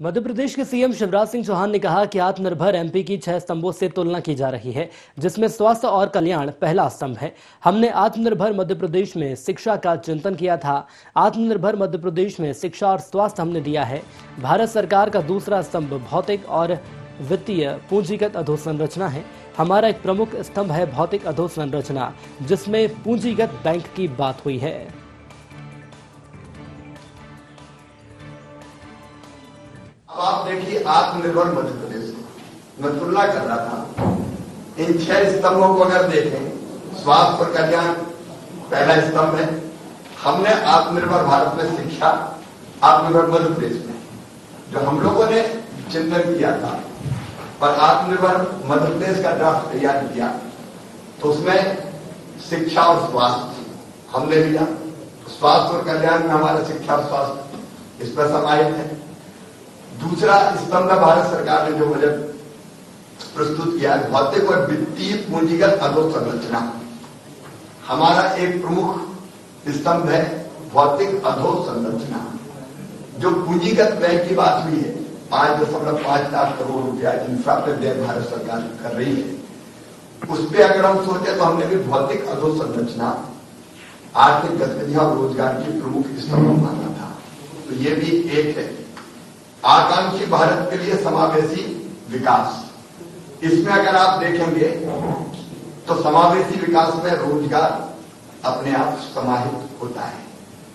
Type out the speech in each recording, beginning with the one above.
मध्य प्रदेश के सीएम शिवराज सिंह चौहान ने कहा कि आत्मनिर्भर एमपी की 6 स्तंभों से तुलना की जा रही है, जिसमें स्वास्थ्य और कल्याण पहला स्तंभ है। हमने आत्मनिर्भर मध्य प्रदेश में शिक्षा का चिंतन किया था। आत्मनिर्भर मध्य प्रदेश में शिक्षा और स्वास्थ्य हमने दिया है। भारत सरकार का दूसरा स्तंभ भौतिक और वित्तीय पूंजीगत अधोसंरचना है। हमारा एक प्रमुख स्तंभ है भौतिक अधोसंरचना, जिसमें पूंजीगत बैंक की बात हुई है। अब आप देखिए आत्मनिर्भर मध्य प्रदेश को मैं तुलना कर रहा था। इन 6 स्तंभों को अगर देखें, स्वास्थ्य और कल्याण पहला स्तंभ है। हमने आत्मनिर्भर भारत में शिक्षा, आत्मनिर्भर मध्य प्रदेश में जो हम लोगों ने चिंतन किया था और आत्मनिर्भर मध्य प्रदेश का ड्राफ्ट तैयार किया, तो उसमें शिक्षा और स्वास्थ्य हमने लिया। स्वास्थ्य और कल्याण में हमारा शिक्षा और स्वास्थ्य इस पर समाहित है। दूसरा स्तंभ भारत सरकार ने जो बजट प्रस्तुत किया है, भौतिक और वित्तीय पूंजीगत अधोसंरचना। हमारा एक प्रमुख स्तंभ है भौतिक अधोसंरचना। जो पूंजीगत व्यय की बात हुई है, 5.5 लाख करोड़ रुपया इंफ्रा पे व्यय भारत सरकार कर रही है, उस पर अगर हम सोचे तो हमने भी भौतिक अधोसंरचना, आर्थिक गतिविधियां और रोजगार की प्रमुख स्तंभ माना था। तो ये भी एक है। आकांक्षी भारत के लिए समावेशी विकास, इसमें अगर आप देखेंगे तो समावेशी विकास में रोजगार अपने आप समाहित होता है।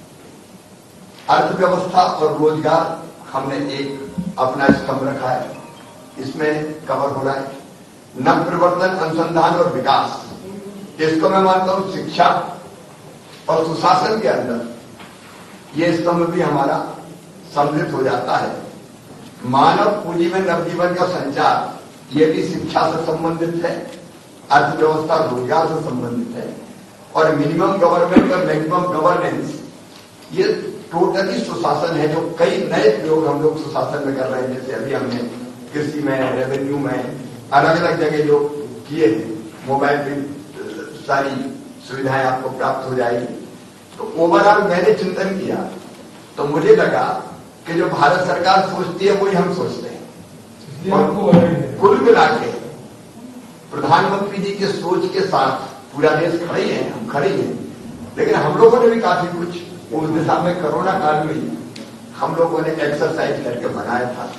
अर्थव्यवस्था और रोजगार हमने एक अपना स्तंभ रखा है, इसमें कवर हो रहा है। नवप्रवर्तन, अनुसंधान और विकास, इसको मैं मानता हूं शिक्षा और सुशासन के अंदर ये स्तंभ भी हमारा सम्मिलित हो जाता है। मानव पूंजी में नवजीवन का संचार, ये भी शिक्षा से संबंधित है, अर्थव्यवस्था रोजगार से संबंधित है। और मिनिमम गवर्नमेंट और मैक्सिमम गवर्नेंस, ये टोटली सुशासन है। जो कई नए प्रयोग हम लोग सुशासन में कर रहे हैं, जैसे अभी हमने कृषि में, रेवेन्यू में, अलग अलग जगह जो किए हैं, मोबाइल पे सारी सुविधाएं आपको प्राप्त हो जाएगी। तो ओवरऑल मैंने चिंतन किया तो मुझे लगा कि जो भारत सरकार सोचती है वही हम सोचते हैं। और कुल मिला के प्रधानमंत्री जी के सोच के साथ पूरा देश खड़े हैं, हम खड़े हैं। लेकिन हम लोगों ने भी काफी कुछ उस दिशा में कोरोना काल में हम लोगों ने एक्सरसाइज करके बनाया था।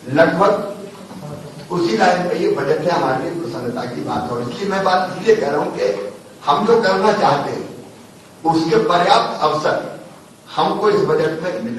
लगभग उसी लाइन में ये बजट है। हमारे लिए प्रसन्नता की बात है। इसलिए मैं बात इसलिए कह रहा हूं कि हम जो करना चाहते हैं उसके पर्याप्त अवसर हमको इस बजट में मिले।